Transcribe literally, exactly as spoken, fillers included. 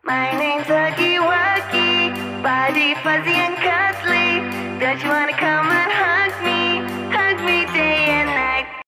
My name's Huggy Wuggy, body fuzzy and cuddly.